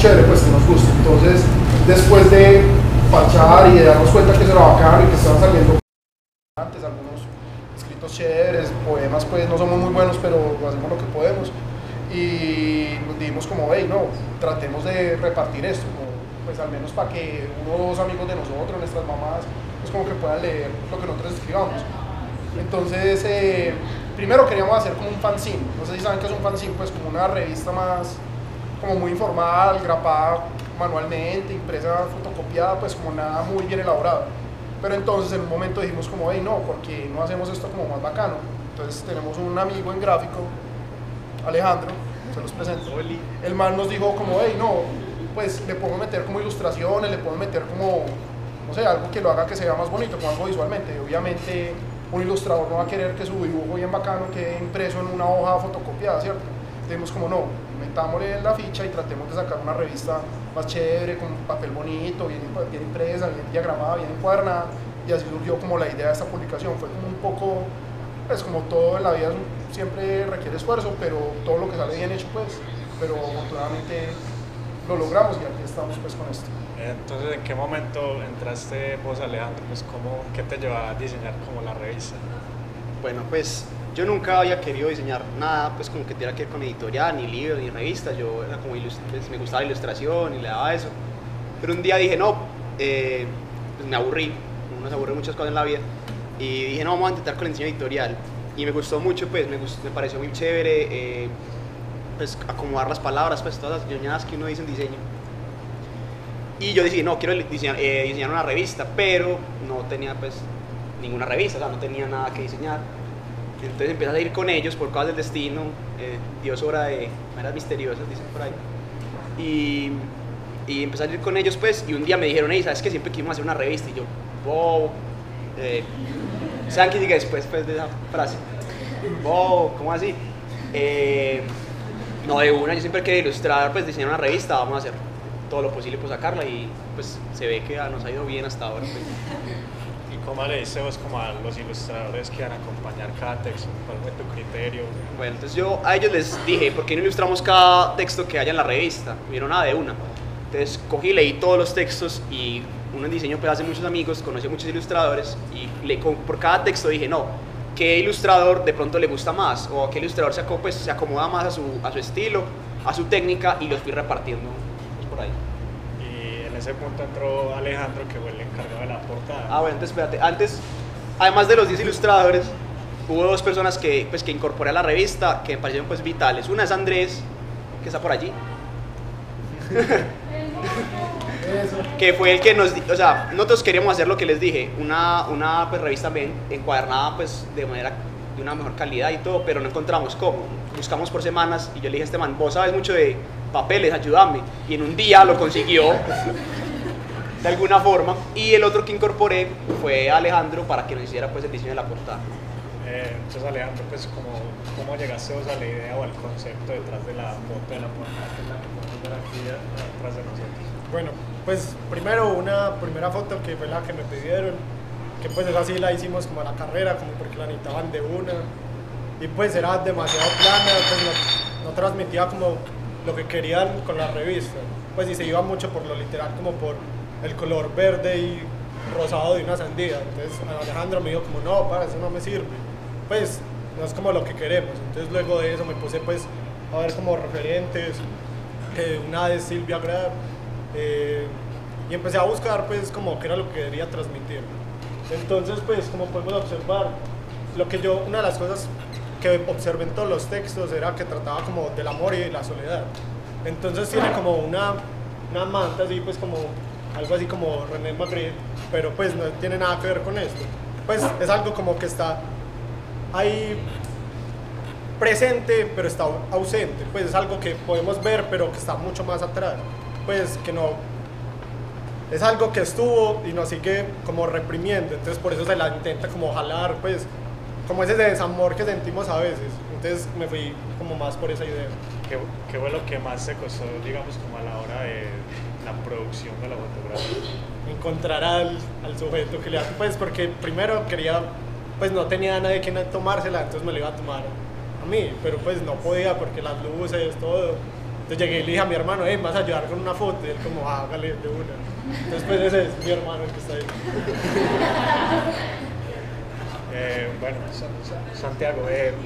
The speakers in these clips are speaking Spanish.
chévere, pues que nos gusta. Entonces, después de parchar y de darnos cuenta que eso era bacano y que estaban saliendo antes algunos escritos chéveres, poemas, pues no somos muy buenos, pero hacemos lo que podemos. Y nos dijimos como, hey, no, tratemos de repartir esto, como, pues al menos para que uno o dos amigos de nosotros, nuestras mamás, pues como que puedan leer lo que nosotros escribamos. Entonces, primero queríamos hacer como un fanzine, no sé si saben qué es un fanzine, pues como una revista más, como muy informal, grapada manualmente, impresa, fotocopiada, pues como nada muy bien elaborado. Pero entonces en un momento dijimos como, hey, no, ¿por qué no hacemos esto como más bacano? Entonces tenemos un amigo en gráfico, Alejandro, se los presento. El man nos dijo como, hey, no, pues le podemos meter como ilustraciones, le podemos meter como, no sé, algo que lo haga que se vea más bonito, como algo visualmente. Y obviamente un ilustrador no va a querer que su dibujo bien bacano quede impreso en una hoja fotocopiada, ¿cierto? Dijimos como, no, metámosle la ficha y tratemos de sacar una revista más chévere, con papel bonito, bien impresa, bien diagramada, bien encuadernada. Y así surgió como la idea de esta publicación. Fue como un poco, pues como todo en la vida siempre requiere esfuerzo, pero todo lo que sale bien hecho, pues, pero afortunadamente lo logramos y aquí estamos pues con esto. Entonces, ¿en qué momento entraste vos, Alejandro? Pues, ¿qué te llevaba a diseñar como la revista? Bueno, pues yo nunca había querido diseñar nada pues como que tuviera que ver con editorial, ni libros, ni revistas. Yo era como pues, me gustaba la ilustración y le daba eso. Pero un día dije, no, pues me aburrí, uno se aburre muchas cosas en la vida. Y dije, no, vamos a intentar con el diseño editorial. Y me gustó mucho, pues me pareció muy chévere pues acomodar las palabras, pues todas las ñoñadas que uno dice en diseño. Y yo dije, no, quiero diseñar una revista, pero no tenía pues ninguna revista, o sea, no tenía nada que diseñar. Entonces empecé a ir con ellos por cosas del destino, Dios obra de maneras misteriosas, dicen por ahí. Y empecé a ir con ellos, pues, y un día me dijeron, hey, ¿sabes qué? Siempre quisimos hacer una revista. Y yo, wow, ¿saben qué sigue después pues, de esa frase? Wow, ¿cómo así? No, de una, yo siempre quería ilustrar, pues, diseñar una revista, vamos a hacer todo lo posible por sacarla y pues se ve que nos ha ido bien hasta ahora. Pues. ¿Y cómo le dices vos como a los ilustradores que van a acompañar cada texto? ¿Cuál fue tu criterio? Bueno, entonces yo a ellos les dije, ¿por qué no ilustramos cada texto que haya en la revista? Me dieron nada de una. Entonces cogí, leí todos los textos y uno en diseño pues hace muchos amigos, conocí a muchos ilustradores y por cada texto dije, no, ¿qué ilustrador de pronto le gusta más? O qué ilustrador se acomoda más a su estilo, a su técnica y los fui repartiendo pues, por ahí. Y en ese punto entró Alejandro, que fue el encargado de la portada. Ah, bueno, entonces espérate, antes, además de los 10 ilustradores, hubo dos personas que incorporé a la revista que me parecieron pues vitales. Una es Andrés, que está por allí. Que fue el que o sea, nosotros queríamos hacer lo que les dije, una pues, revista bien encuadernada pues de una mejor calidad y todo, pero no encontramos cómo. Buscamos por semanas y yo le dije a este man, vos sabes mucho de papeles, ayúdame. Y en un día lo consiguió de alguna forma. Y el otro que incorporé fue Alejandro para que nos hiciera pues el diseño de la portada. Entonces, Alejandro, pues ¿cómo llegaste vos a la idea o al concepto detrás de la foto de la portada que es la que podemos ver aquí detrás de nosotros? Bueno, pues primero una primera foto que fue la que me pidieron, que pues esa sí la hicimos como a la carrera, como porque la necesitaban de una, y pues era demasiado plana, pues no transmitía como lo que querían con la revista, pues y se iba mucho por lo literal, como por el color verde y rosado de una sandía. Entonces Alejandro me dijo como, no, para eso no me sirve, pues no es como lo que queremos. Entonces luego de eso me puse pues a ver como referentes, una de Silvia Grab, y empecé a buscar pues como qué era lo que quería transmitir. Entonces pues como podemos observar, una de las cosas que observé en todos los textos era que trataba como del amor y la soledad. Entonces tiene como una manta así pues como algo así como René Magritte, pero pues no tiene nada que ver con esto. Pues es algo como que está ahí presente pero está ausente, pues es algo que podemos ver pero que está mucho más atrás, pues que no, es algo que estuvo y nos sigue como reprimiendo, entonces por eso se la intenta como jalar, pues como ese desamor que sentimos a veces. Entonces me fui como más por esa idea. ¿Qué fue lo que más te costó, digamos, como a la hora de la producción de la fotografía? Encontrar al sujeto que le hace, pues porque primero quería, pues no tenía a nadie quien tomársela, entonces me la iba a tomar a mí, pero pues no podía porque las luces, todo. Entonces llegué y le dije a mi hermano, hey, ¿me vas a ayudar con una foto? Y él como, hágale de una. Entonces pues ese es mi hermano el que está ahí. Bueno, Santiago,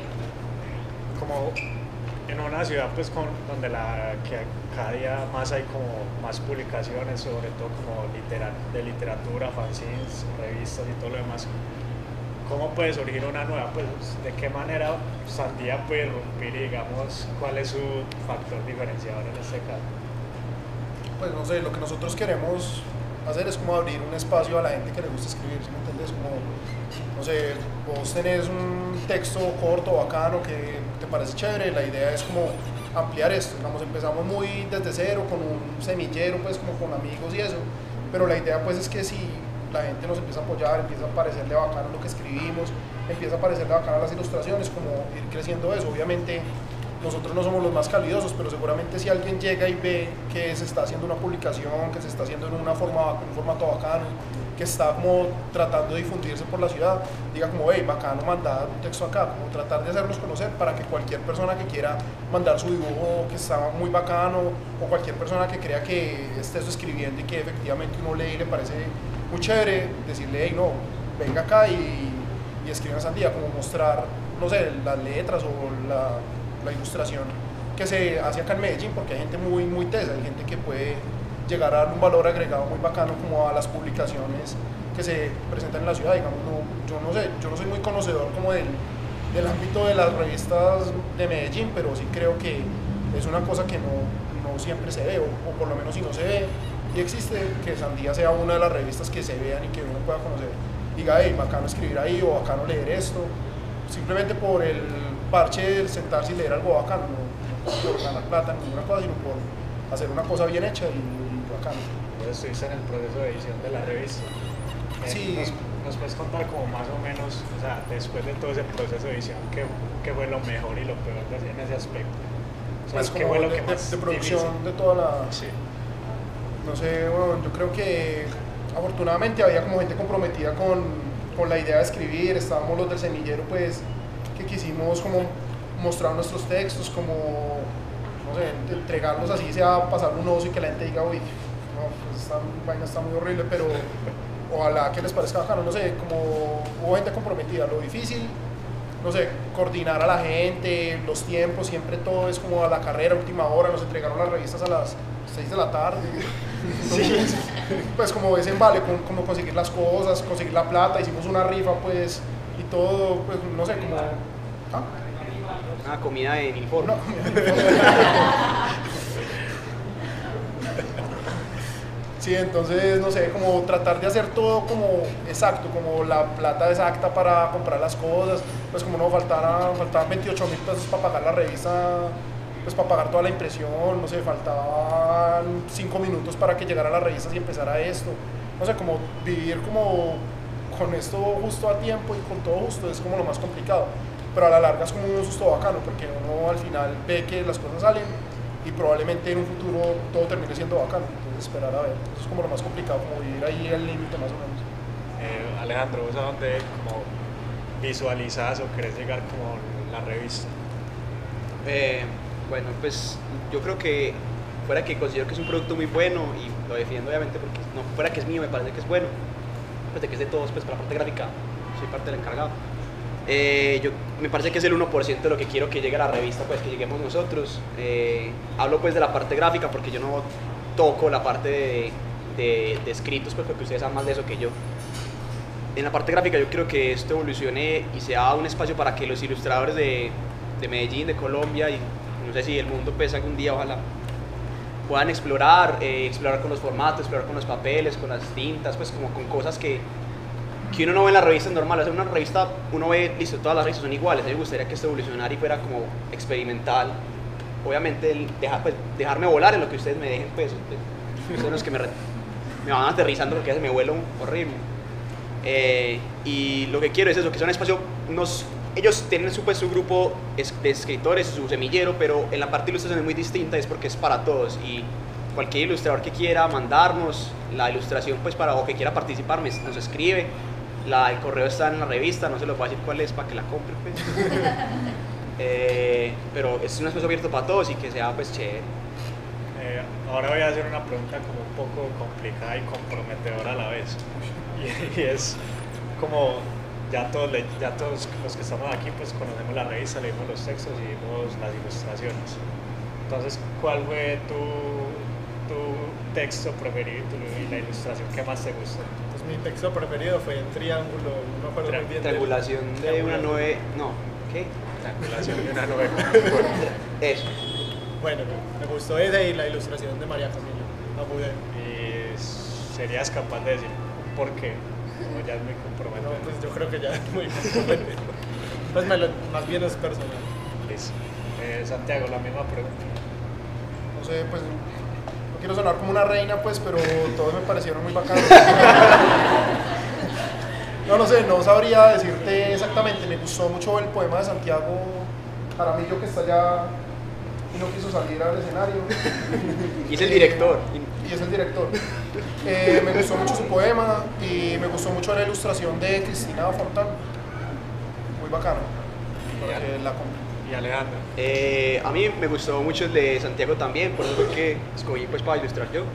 como en una ciudad pues donde que cada día más hay como más publicaciones, sobre todo como de literatura, fanzines, revistas y todo lo demás, ¿cómo puede surgir una nueva? Pues de qué manera Sandía puede irrumpir y digamos cuál es su factor diferenciador en este caso. Pues no sé, lo que nosotros queremos hacer es como abrir un espacio a la gente que le gusta escribir, ¿sí me entiendes? Como, no sé, vos tenés un texto corto, bacano, que te parece chévere, la idea es como ampliar esto, digamos, empezamos muy desde cero, con un semillero, pues como con amigos y eso, pero la idea pues es que si la gente nos empieza a apoyar, empieza a parecerle bacano lo que escribimos, empieza a parecerle bacano las ilustraciones, como ir creciendo eso. Obviamente nosotros no somos los más calidosos, pero seguramente si alguien llega y ve que se está haciendo una publicación, que se está haciendo en un formato bacano, que está como tratando de difundirse por la ciudad, diga como, hey, bacano mandar un texto acá, como tratar de hacernos conocer para que cualquier persona que quiera mandar su dibujo que está muy bacano, o cualquier persona que crea que esté eso escribiendo y que efectivamente uno lee y le parece muy chévere, decirle, hey, no, venga acá y escriba en Sandía, como mostrar, no sé, las letras o la ilustración que se hace acá en Medellín, porque hay gente muy tesa, hay gente que puede llegar a dar un valor agregado muy bacano como a las publicaciones que se presentan en la ciudad. Digamos, yo no sé, yo no soy muy conocedor como del ámbito de las revistas de Medellín, pero sí creo que es una cosa que no siempre se ve, o por lo menos si no se ve y existe, que Sandía sea una de las revistas que se vean y que uno pueda conocer. Diga, hey, bacano escribir ahí o bacano leer esto, simplemente por el parche de sentarse y leer algo bacano, no por ganar plata ni ninguna cosa, sino por hacer una cosa bien hecha y bacano. Entonces estuviste en el proceso de edición de la revista. Sí. ¿Nos puedes contar como más o menos, o sea, después de todo ese proceso de edición, qué fue lo mejor y lo peor en ese aspecto? O sea, Pues ¿qué como fue lo que más de producción difícil? de toda la... Sí. No sé, bueno, yo creo que afortunadamente había como gente comprometida con la idea de escribir, estábamos los del semillero pues que quisimos como mostrar nuestros textos, como, no sé, entregarlos así, sea pasar un oso y que la gente diga, uy, no, pues esta vaina está muy horrible, pero ojalá que les parezca bacano, no sé, como hubo gente comprometida. Lo difícil, no sé, coordinar a la gente, los tiempos, siempre todo es como a la carrera, última hora, nos entregaron las revistas a las 6 de la tarde. Sí. Pues como ese vale, como conseguir las cosas, conseguir la plata, hicimos una rifa pues y todo, pues no sé, como... ¿Ah? Una comida en informe. No. Sí, entonces, no sé, como tratar de hacer todo como exacto, como la plata exacta para comprar las cosas, pues como no faltaban 28.000 pesos para pagar la revista, pues para pagar toda la impresión, no sé, faltaban 5 minutos para que llegara la revista y empezara esto, no sé, como vivir como con esto justo a tiempo y con todo justo es como lo más complicado, pero a la larga es como un susto bacano, porque uno al final ve que las cosas salen y probablemente en un futuro todo termine siendo bacano, entonces esperar a ver, eso es como lo más complicado, como vivir ahí al límite más o menos. Alejandro, ¿vos a dónde como visualizas o querés llegar como la revista? Bueno, pues yo creo que fuera que considero que es un producto muy bueno y lo defiendo obviamente porque no fuera que es mío, me parece que es bueno, pues de que es de todos, pues para la parte gráfica soy parte del encargado. Me parece que es el 1% de lo que quiero que llegue a la revista, pues que lleguemos nosotros. Hablo pues de la parte gráfica porque yo no toco la parte de escritos, pues porque ustedes saben más de eso que yo. En la parte gráfica yo quiero que esto evolucione y sea un espacio para que los ilustradores de Medellín, de Colombia y no sé si del mundo pues algún día ojalá puedan explorar con los formatos, explorar con los papeles, con las tintas, pues como con cosas que uno no ve en las revistas normales. En una revista uno ve, listo, todas las revistas son iguales. A mí me gustaría que esto evolucionara y fuera como experimental. Obviamente dejarme volar en lo que ustedes me dejen, pues son los que me van aterrizando porque se me vuelo horrible. Y lo que quiero es eso, que sea un espacio, ellos tienen su grupo de escritores, su semillero, pero en la parte de ilustración es muy distinta, es porque es para todos y cualquier ilustrador que quiera mandarnos la ilustración pues o que quiera participar nos escribe. El correo está en la revista, no se los voy a decir cuál es para que la compren pues. Pero es un espacio abierto para todos y que sea pues chévere. Ahora voy a hacer una pregunta como un poco complicada y comprometedora a la vez. Y es como ya todos los que estamos aquí pues conocemos la revista, leímos los textos y vimos las ilustraciones. Entonces, ¿cuál fue tu texto preferido y la ilustración que más te gustó? Pues mi texto preferido fue en Triángulo, no me acuerdo muy bien. Triangulación de una nube. No, ¿qué? Triangulación de una novela. Eso. Bueno, me gustó ese y la ilustración de María Camila, la pude. ¿Y serías capaz de decir por qué? O ya es muy No, comprometedor. pues yo creo que ya es muy comprometido. Pues más bien es personal. Listo. Santiago, la misma pregunta. No sé, pues no quiero sonar como una reina, pues, pero todos me parecieron muy bacanos. No sé, no sabría decirte exactamente. Me gustó mucho el poema de Santiago Jaramillo, que está allá y no quiso salir al escenario. Y es el director. Y es el director. Me gustó mucho su poema y me gustó mucho la ilustración de Cristina Fontán. Muy bacano. Para que la compre. Y Alejandro. A mí me gustó mucho el de Santiago también, por eso fue que escogí pues para ilustrar yo.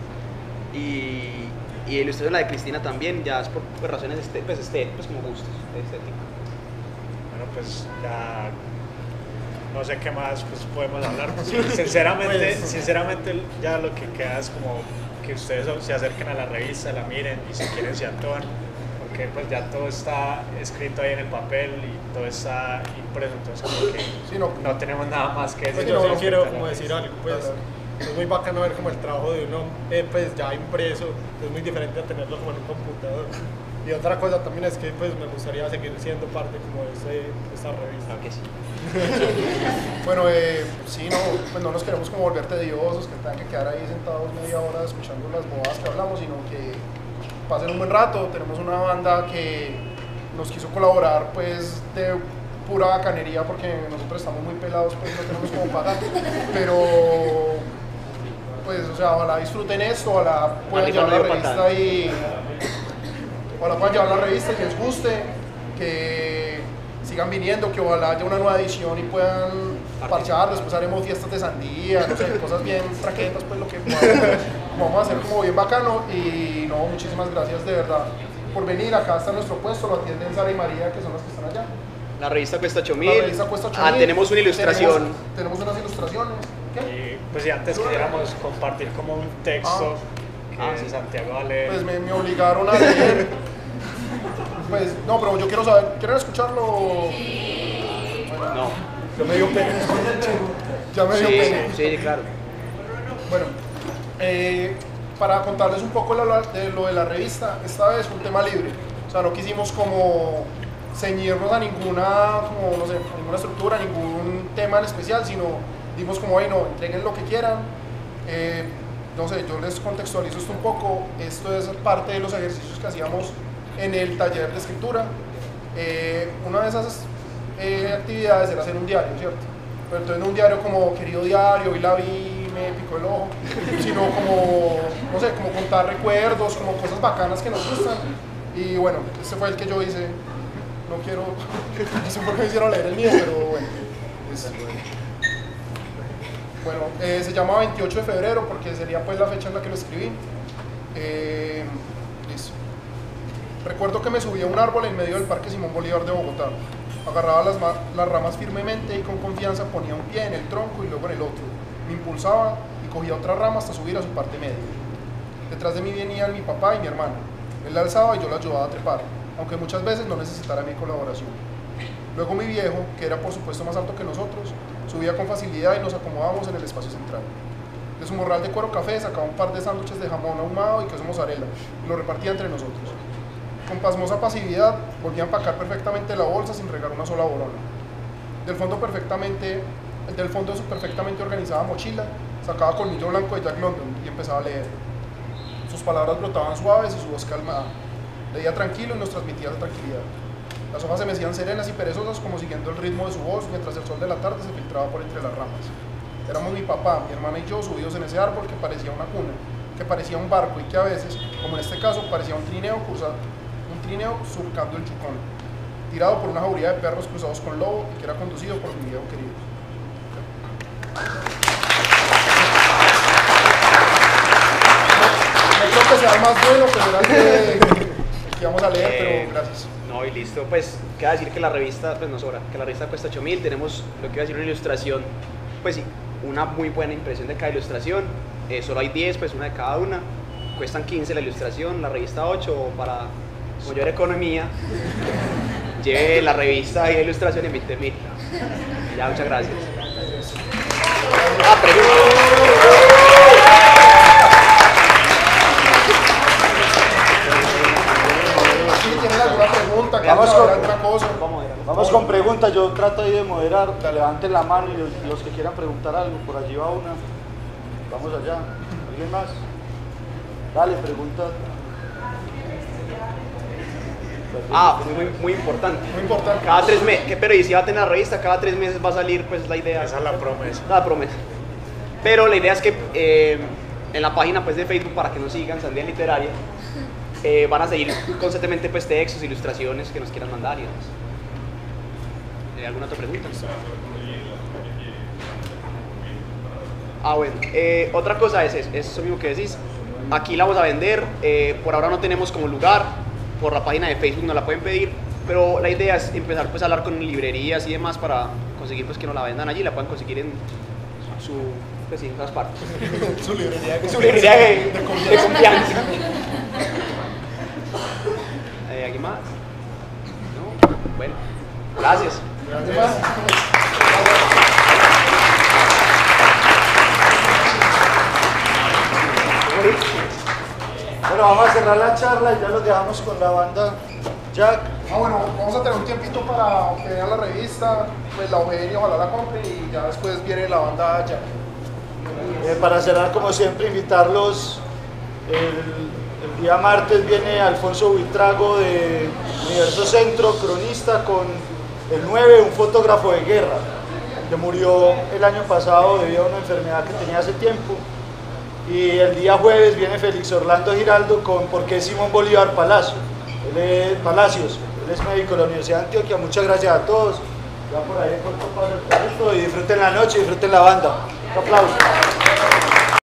Y ilustración la de Cristina también, ya es por razones pues como gustos estéticos. Bueno, pues ya no sé qué más pues, podemos hablar. Sinceramente ya lo que queda es como que ustedes se acerquen a la revista, la miren y si quieren se actúan, porque pues ya todo está escrito ahí en el papel y todo está impreso, entonces como que Sí, no tenemos nada más que decir. Pues yo quiero como decir algo, pues es muy bacano ver como el trabajo de uno pues ya impreso, es muy diferente a tenerlo como en un computador. Y otra cosa también es que pues me gustaría seguir siendo parte como de esta revista. Claro que sí. Bueno, sí, no, pues no nos queremos como volver tediosos, que tengan que quedar ahí sentados media hora escuchando las bobadas que hablamos, sino que pasen un buen rato. Tenemos una banda que nos quiso colaborar pues de pura bacanería, porque nosotros estamos muy pelados, pues no tenemos como pagar, pero pues o sea, ojalá disfruten esto, ojalá puedan llevar la revista y ojalá puedan llevar la revista y que les guste, que sigan viniendo, que ojalá haya una nueva edición y puedan parchar. Después haremos fiestas de sandía, no sé, cosas bien traquetas, pues lo que vamos a hacer como bien bacano. Y no, muchísimas gracias de verdad por venir. Acá está nuestro puesto, lo atienden Sara y María, que son las que están allá. La revista cuesta 8.000. La revista cuesta 8.000. Tenemos una ilustración. Tenemos unas ilustraciones. ¿Qué? Y pues si antes quisiéramos compartir como un texto que sí. Santiago va a leer. Pues me obligaron a leer. Pues no, pero yo quiero saber, ¿quieren escucharlo? Bueno, No. ya me dio pena. Ya me dio pena. Sí, claro. Bueno, para contarles un poco de lo de la revista, esta vez un tema libre. O sea, no quisimos como ceñirnos a ninguna, como, no sé, a ninguna estructura, ningún tema en especial, sino dimos como, bueno, entreguen lo que quieran. No sé, yo les contextualizo esto un poco. Esto es parte de los ejercicios que hacíamos en el taller de escritura. Una de esas actividades era hacer un diario, ¿cierto? Pero entonces no un diario como querido diario, hoy la vi, me picó el ojo, sino como, no sé, como contar recuerdos, como cosas bacanas que nos gustan. Y bueno, este fue el que yo hice. No quiero, no sé por qué me hicieron leer el mío, pero bueno. Bueno, se llama 28 de febrero porque sería pues la fecha en la que lo escribí. Listo. Recuerdo que me subí a un árbol en medio del Parque Simón Bolívar de Bogotá. Agarraba las ramas firmemente y con confianza ponía un pie en el tronco y luego en el otro. Me impulsaba y cogía otra rama hasta subir a su parte media. Detrás de mí venían mi papá y mi hermano. Él la alzaba y yo la ayudaba a trepar, aunque muchas veces no necesitara mi colaboración. Luego mi viejo, que era por supuesto más alto que nosotros, subía con facilidad y nos acomodábamos en el espacio central. De su morral de cuero café sacaba un par de sándwiches de jamón ahumado y queso mozzarella y lo repartía entre nosotros. Con pasmosa pasividad volvía a empacar perfectamente la bolsa sin regar una sola borona. Del fondo de su perfectamente organizada mochila sacaba Colmillo Blanco de Jack London y empezaba a leer. Sus palabras brotaban suaves y su voz calmada. Leía tranquilo y nos transmitía tranquilidad. Las hojas se mecían serenas y perezosas como siguiendo el ritmo de su voz mientras el sol de la tarde se filtraba por entre las ramas. Éramos mi papá, mi hermana y yo subidos en ese árbol que parecía una cuna, que parecía un barco y que a veces, como en este caso, parecía un trineo surcando el Yukón, tirado por una jauría de perros cruzados con lobo y que era conducido por mi viejo querido. sea el más bueno, pues era el que vamos a leer, pero gracias. No, y listo, pues queda decir que la revista, pues no sobra, que la revista cuesta 8.000, tenemos lo que iba a decir una ilustración, pues sí, una muy buena impresión de cada ilustración, solo hay 10, pues una de cada una, cuestan 15 la ilustración, la revista 8, o para mayor economía, lleve la revista y la ilustración en 20.000. Ya, muchas gracias. Si tienen alguna pregunta, Vamos con- alguna cosa. Vamos con preguntas, yo trato ahí de moderar, levanten la mano y los que quieran preguntar algo, por allí va una. Vamos allá. ¿Alguien más? Dale, pregunta. Muy importante. Muy importante. Cada 3 meses, ¿qué periodicidad va a tener la revista? Cada 3 meses va a salir, pues la idea. Esa es la promesa. La promesa. Pero la idea es que en la página pues, de Facebook, para que nos sigan, Sandía Literaria, van a seguir constantemente pues, textos, ilustraciones que nos quieran mandar y demás. ¿Alguna otra pregunta? Bueno, otra cosa es eso mismo que decís. Aquí la vamos a vender, por ahora no tenemos como lugar, por la página de Facebook nos la pueden pedir, pero la idea es empezar pues, a hablar con librerías y demás para conseguir pues, que nos la vendan allí, la puedan conseguir en su, pues, sí, en todas partes. Su librería de confianza. ¿Alguien más? ¿No? Bueno, gracias. Gracias. Bueno, vamos a cerrar la charla y ya los dejamos con la banda Jack. Bueno, vamos a tener un tiempito para que vean la revista, pues la ojen y ojalá la compren y ya después viene la banda ya. Para cerrar, como siempre, invitarlos. El día martes viene Alfonso Buitrago de Universo Centro, cronista, con el 9, un fotógrafo de guerra, que murió el año pasado debido a una enfermedad que tenía hace tiempo. Y el día jueves viene Félix Orlando Giraldo con ¿Por qué Simón Bolívar Palacio? Palacios, él es médico de la Universidad de Antioquia. Muchas gracias a todos. Ya por ahí en corto paso el perrito y disfruten la noche, disfruten la banda. Un aplauso.